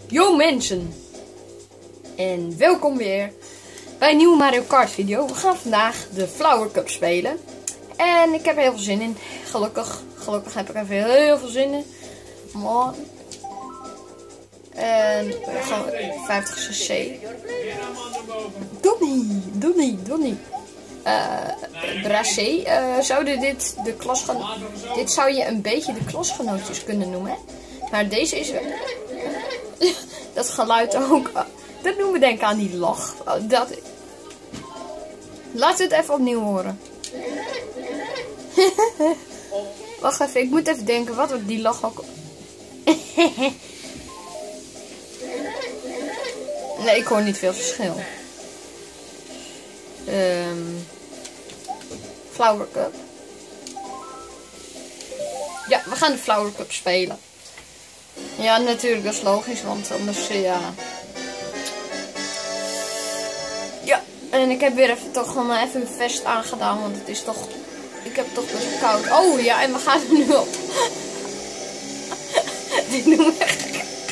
Yo mensen! En welkom weer bij een nieuwe Mario Kart video. We gaan vandaag de Flower Cup spelen. En ik heb er heel veel zin in. Gelukkig heb ik er heel veel zin in. Man. En gewoon 50cc. Donnie. Bracé. Zouden dit de dit zou je een beetje de klasgenootjes kunnen noemen. Hè? Maar deze is dat geluid ook. Dat doen we denken aan die lach. Laat het even opnieuw horen. Wacht even, ik moet even denken wat die lach ook. Nee, ik hoor niet veel verschil. Flower Cup. Ja, we gaan de Flower Cup spelen. Ja, natuurlijk, dat is logisch, want anders, ja. Ja, en ik heb weer toch gewoon even mijn vest aangedaan, want het is toch, ik heb toch best wel koud. Oh ja, en we gaan er nu op. Dit doen we echt.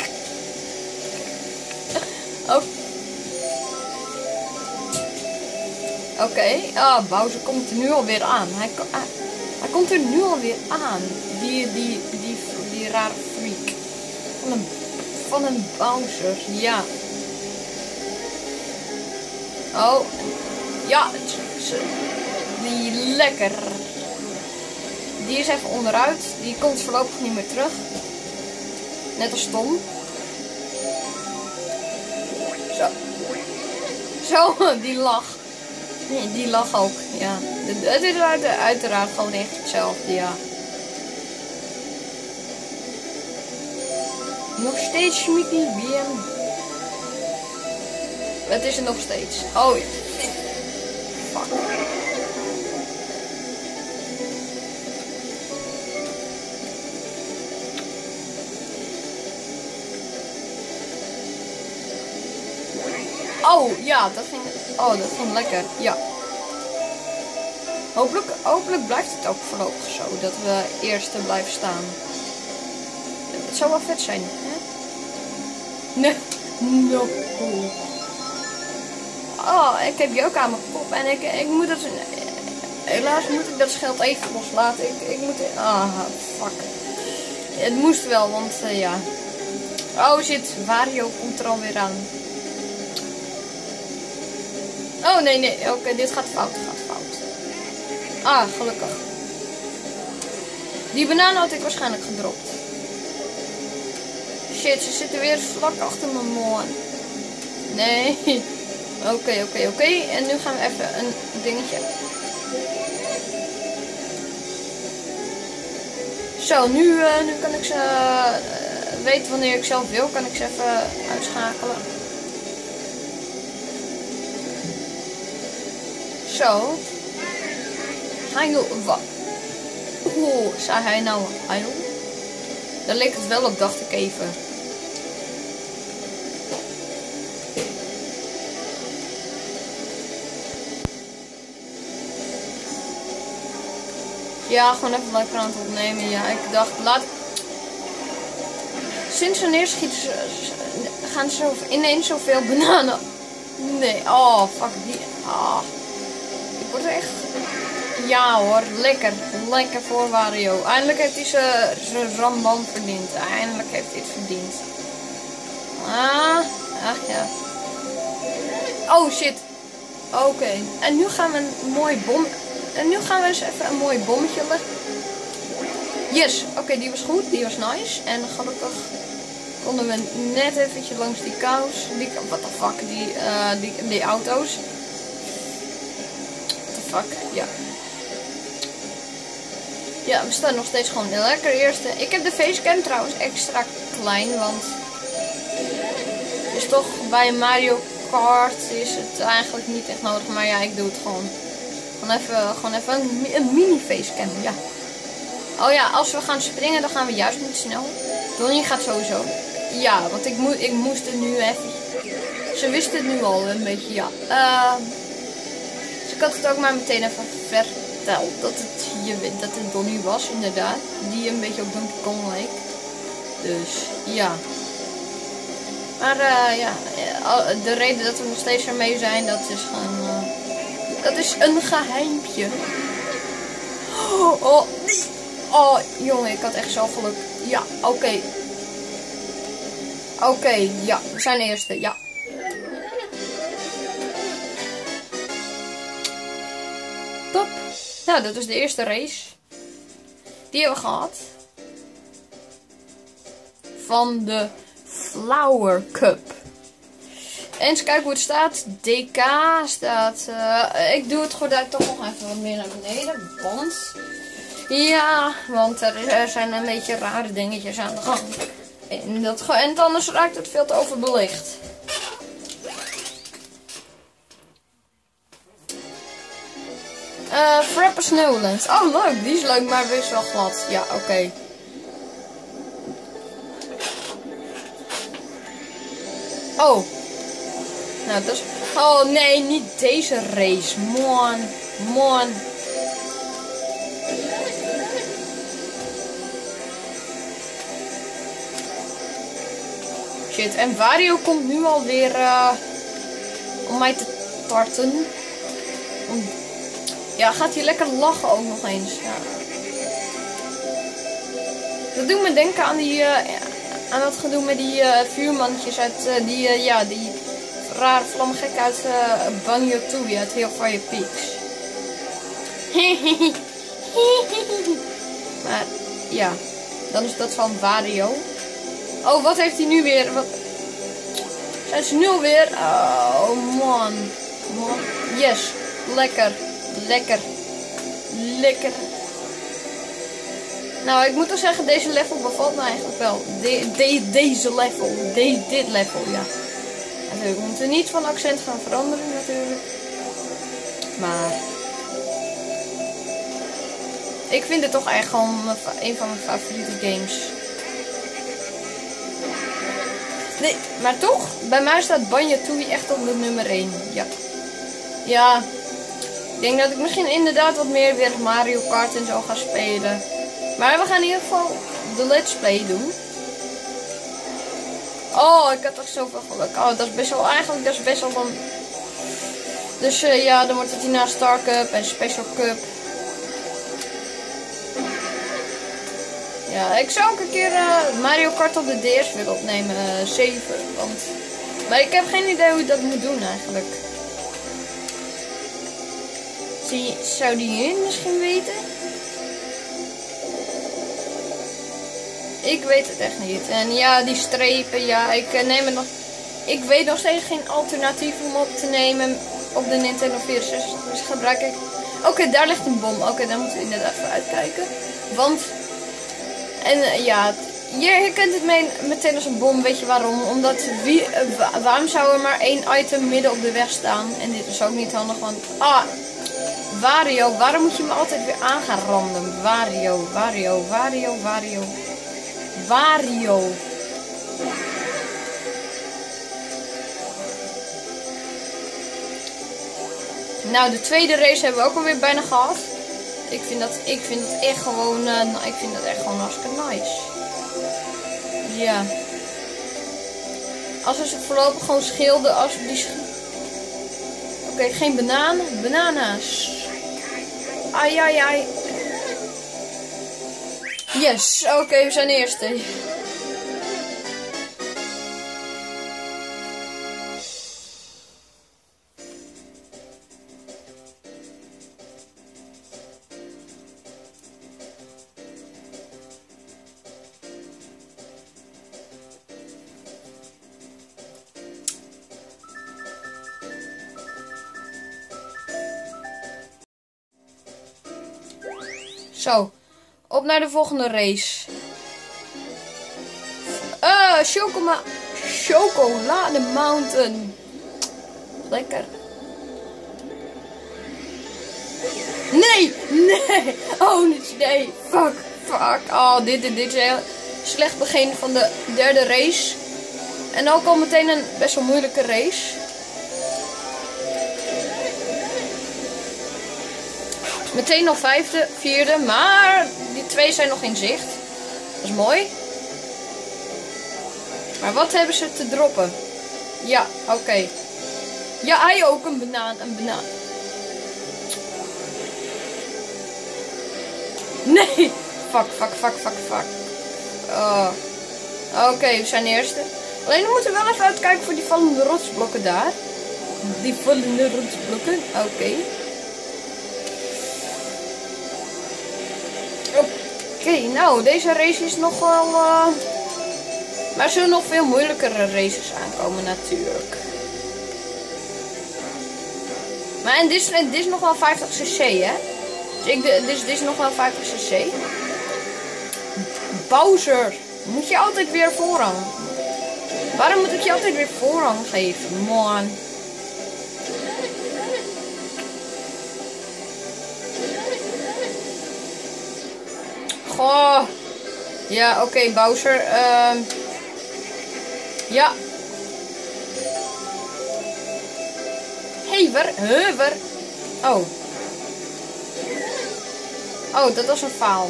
Oké, Bowser komt er nu alweer aan. Hij komt er nu alweer aan. Die rare freak. Van een Bowser, ja. Oh, ja. Die lekker. Die is even onderuit. Die komt voorlopig niet meer terug. Net als Tom. Zo, die lach. Nee, die lach ook, ja. Het is uiteraard gewoon echt hetzelfde, ja. Nog steeds Schmicky WM. Het is er nog steeds. Oh ja. Fuck. Oh ja, dat ging lekker. Ja. Hopelijk blijft het ook voorlopig zo. Dat we eerste blijven staan. Het zou wel vet zijn, hè? Nee. No. Oh, ik heb je ook aan mijn kop. En ik moet het... Helaas moet ik dat schild even loslaten. Ik moet... fuck. Het moest wel, want ja. Oh shit, Wario komt er alweer aan. Oh nee. Oké, dit gaat fout. Gelukkig. Die banaan had ik waarschijnlijk gedropt. Shit, ze zitten weer vlak achter mijn man. Nee. Oké. En nu gaan we even een dingetje. Zo, nu kan ik ze weten wanneer ik zelf wil. Kan ik ze even uitschakelen. Zo. Heil, wat? Zei hij nou heil? Daar leek het wel op, dacht ik even. Ja, gewoon even lekker aan het opnemen. Ja, ik dacht, sinds wanneer gaan ze ineens zoveel bananen? Nee, oh, fuck die. Ik word er echt... Ja hoor, lekker voor Wario. Eindelijk heeft hij zijn rambam verdiend. Eindelijk heeft hij het verdiend. Ach ja. Oh shit. Oké. En nu gaan we een mooi bom... En nu gaan we eens even een mooi bommetje leggen. Yes. Oké, die was goed. Die was nice. En gelukkig konden we net eventjes langs die kous. What the fuck. Die auto's. What the fuck. Ja. Ja, we staan nog steeds gewoon lekker eerste. Ik heb de facecam trouwens extra klein, want is toch bij Mario Kart is het eigenlijk niet echt nodig. Maar ja, ik doe het gewoon. Gewoon even een mini facecam, ja. Oh ja, als we gaan springen, dan gaan we juist niet snel. Donnie gaat sowieso. Ja, want ik moest het nu even. Ze wist het nu al een beetje, ja. Dus ik had het ook maar meteen even verteld dat het Donnie was, inderdaad. Die een beetje op Donkey Kong leek. Dus ja. Maar ja, de reden dat we nog steeds ermee zijn, dat is gewoon... dat is een geheimpje. Oh, nee. Oh, jongen, ik had echt zo geluk. Ja, oké. Oké, ja, we zijn de eerste, ja. Top. Nou, dat is de eerste race. Die hebben we gehad. Van de Flower Cup. En eens kijken hoe het staat. DK staat... ik doe het gordijn toch nog even wat meer naar beneden. Want... ja, want er zijn een beetje rare dingetjes aan de gang. En anders raakt het veel te overbelicht. Frapper Snowland. Oh, leuk. Die is leuk, maar best wel glad. Ja, oké. Oh. Nou, dat is... oh, nee, niet deze race. Man. Shit, en Wario komt nu alweer om mij te tarten. Ja, gaat hij lekker lachen ook nog eens. Ja. Dat doet me denken aan die aan dat gedoe met die vuurmannetjes uit die rare vlammengek uit Banjo-Tooie uit Hellfire Peaks. Maar ja, dan is dat van Wario. Oh, wat heeft hij nu weer? Wat? Zijn ze nu alweer? Oh, man. Yes. Lekker. Nou, ik moet toch zeggen, deze level bevalt me eigenlijk wel. Deze level. Dit level, ja. Natuurlijk, we moeten niet van accent gaan veranderen, natuurlijk. Maar... ik vind het toch echt gewoon een van mijn favoriete games. Nee, maar toch, bij mij staat Banjo-Tooie echt op de nummer 1. Ja. Ja. Ik denk dat ik misschien inderdaad wat meer weer Mario Kart en zo ga spelen. Maar we gaan in ieder geval de Let's Play doen. Oh, ik had toch zoveel geluk. Oh, dat is best wel, eigenlijk, dat is best wel van... dus ja, dan wordt het hierna Star Cup en Special Cup. Ja, ik zou ook een keer Mario Kart op de DS willen opnemen, 7. Want... maar ik heb geen idee hoe ik dat moet doen eigenlijk. Zou die jullie misschien weten? Ik weet het echt niet. En ja, die strepen, ja, ik neem het nog... ik weet nog steeds geen alternatief om op te nemen op de Nintendo 64. Dus gebruik ik... oké, daar ligt een bom. Oké, daar moeten we inderdaad voor uitkijken. Want... en ja, je herkent het meteen als een bom. Weet je waarom? Omdat waarom zou er maar 1 item midden op de weg staan? En dit is ook niet handig, want... ah, Wario, waarom moet je me altijd weer aan gaan randen? Wario. Nou, de tweede race hebben we ook alweer bijna gehad. Ik vind dat echt gewoon, ik vind dat echt gewoon hartstikke nice. Ja. Als we ze voorlopig gewoon schilden als die... oké, geen banaan. Bananas. Ai. Yes, oké, we zijn de eerste. Zo, op naar de volgende race. Chocolade Mountain. Lekker. Nee. Oh, nee. Fuck. Oh, dit is een slecht begin van de derde race. En ook al meteen een best wel moeilijke race. Meteen nog vierde, maar die 2 zijn nog in zicht. Dat is mooi. Maar wat hebben ze te droppen? Ja, oké. Ja, hij ook een banaan. Nee! Fuck. Oké, we zijn eerste. Alleen dan moeten we wel even uitkijken voor die vallende rotsblokken daar. Die vallende rotsblokken. Oké. Oké, nou, deze race is nog wel... Maar er zullen nog veel moeilijkere races aankomen natuurlijk. Maar en dit is nog wel 50cc, hè? Dus dit is nog wel 50cc. Bowser, moet je altijd weer voorrang? Waarom moet ik je altijd weer voorrang geven, man? Goh. Ja, oké, Bowser. Ja. Hever. Oh. Oh, dat was een faal.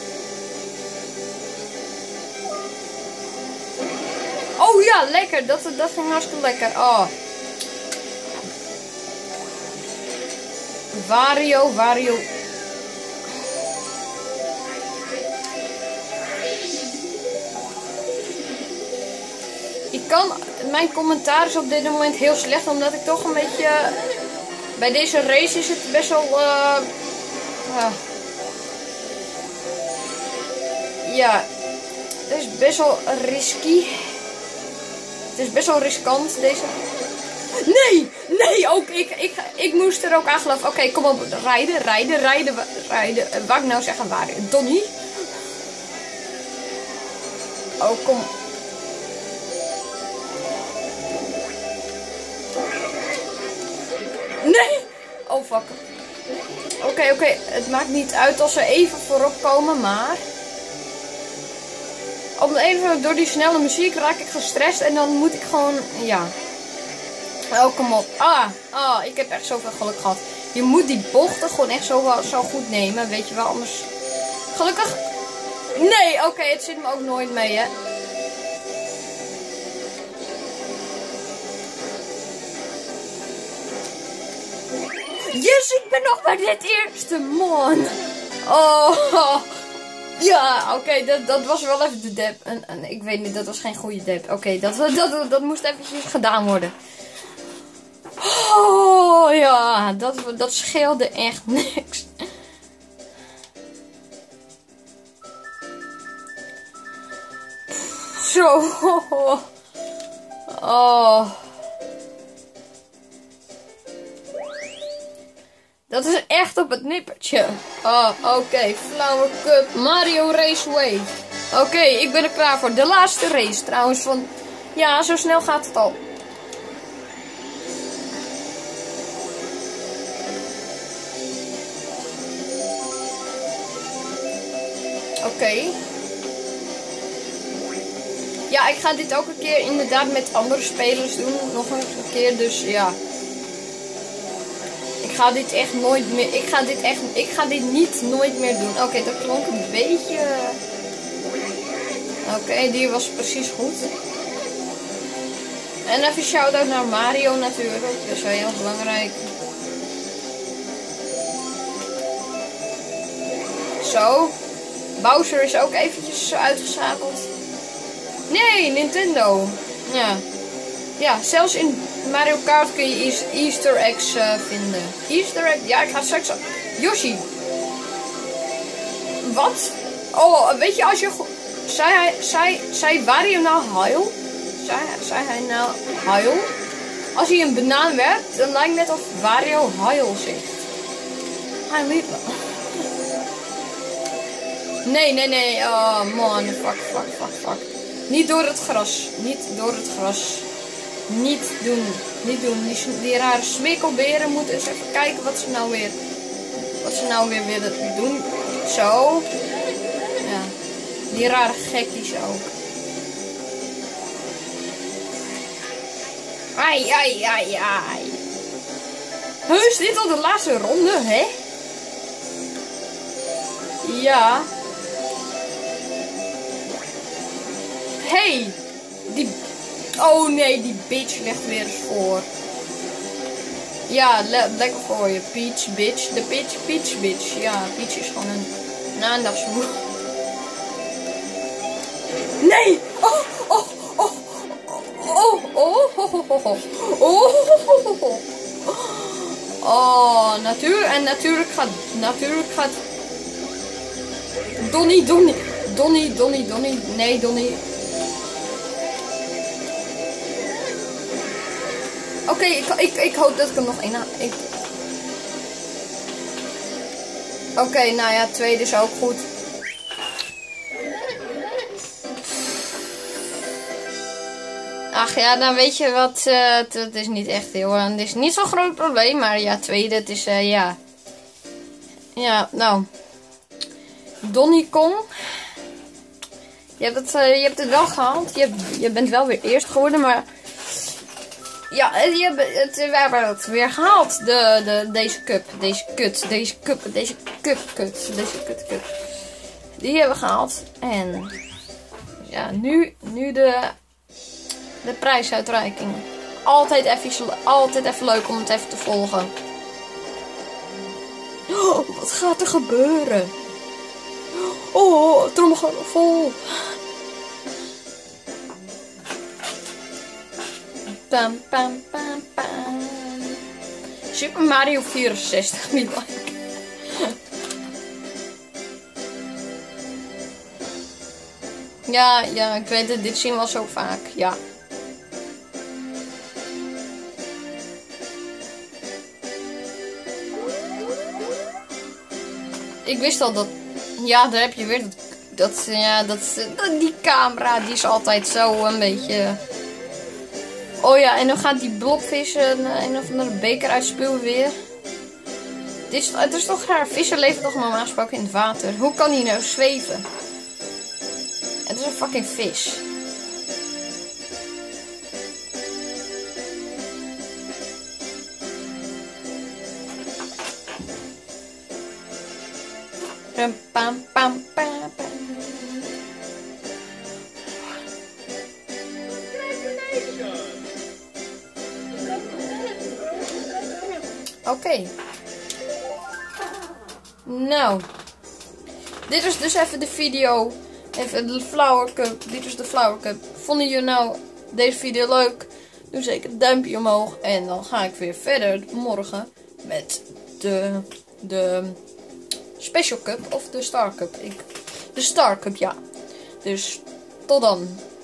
Oh ja, lekker. Dat ging hartstikke lekker. Oh. Wario. Mijn commentaar is op dit moment heel slecht, omdat ik toch een beetje... Bij deze race is het best wel... Ja, het is best wel risky. Het is best wel riskant, deze... Nee, ook ik moest er ook aan geloven. Oké, kom op, rijden. Wat ik nou zeggen, waar? Donnie? Oh, kom. Nee! Oh, fuck. Oké. Het maakt niet uit als ze even voorop komen, maar... Even door die snelle muziek raak ik gestrest en dan moet ik gewoon... Ja. Oh, kom op. Ik heb echt zoveel geluk gehad. Je moet die bochten gewoon echt zo goed nemen, weet je wel, anders... Gelukkig... Nee, oké, het zit me ook nooit mee, hè. Yes, ik ben nog bij dit eerste, man. Oh, ja, oké, dat was wel even de dep. En ik weet niet, dat was geen goede dep. Oké, dat moest eventjes gedaan worden. Oh, ja, dat scheelde echt niks. Zo. Oh. Dat is echt op het nippertje. Oh, oké. Flower Cup Mario Raceway. Oké, ik ben er klaar voor. De laatste race trouwens. Van... Ja, zo snel gaat het al. Oké. Ja, ik ga dit ook een keer inderdaad met andere spelers doen. Nog een keer, dus ja. Ik ga dit echt nooit meer... Ik ga dit niet nooit meer doen. Oké, dat klonk een beetje... Oké, die was precies goed. En even shout-out naar Mario natuurlijk. Dat is wel heel belangrijk. Zo. Bowser is ook eventjes uitgeschakeld. Nee, Nintendo. Ja. Ja, zelfs in Mario Kart kun je Easter eggs vinden. Easter egg? Ja, ik ga straks... Yoshi. Wat? Oh, weet je, als je... Zei Wario nou huil? Zei hij nou huil? Als hij een banaan werpt, dan lijkt het net of Wario huil zegt. Hij liep... Nee. Oh, man. Fuck. Niet door het gras. Niet doen. Die rare smikkelberen moeten eens even kijken wat ze nou weer willen doen. Zo. Ja. Die rare gekkies ook. Ai. Heus, dit al de laatste ronde, hè? Ja. Hey, Oh nee, die bitch ligt weer eens voor. Ja, lekker voor je. Peach, bitch. De Peach, bitch. Ja, Peach is gewoon een aandachtsmoe. Nee! Oh, oh, oh. Oh, oh, oh, oh, oh, oh, oh. Oh, natuurlijk gaat Donnie. Nee, Donnie. Oké, ik hoop dat ik hem nog één haal. Oké, nou ja, tweede is ook goed. Ach ja, dan weet je wat, het is niet echt heel, het is niet zo'n groot probleem, maar ja, tweede, het is, ja. Ja, nou. Donnie Kong. Je hebt het wel gehaald, je bent wel weer eerst geworden, maar... Ja, we hebben het weer gehaald, deze cup, deze cup. Die hebben we gehaald. En ja, nu de prijsuitreiking. Altijd even leuk om het even te volgen. Oh, wat gaat er gebeuren? Oh, tromgeroffel. Pam, pam, pam, pam. Super Mario 64, niet like. Ja, ik weet het, dit zien we al zo vaak, ja. Ik wist al dat, ja, daar heb je weer die camera, die is altijd zo een beetje... Oh ja, en dan gaat die blobvis een of andere beker uitspuwen weer. Het is toch raar, vissen leven toch normaal gesproken in het water. Hoe kan die nou zweven? Het is een fucking vis. Pam, pam, pam, pam. Oké. Nou. Dit is dus even de video. Even de Flower Cup. Dit is de Flower Cup. Vonden jullie nou deze video leuk? Doe zeker een duimpje omhoog. En dan ga ik weer verder morgen met de Special Cup of de Star Cup. De Star Cup, ja. Dus tot dan.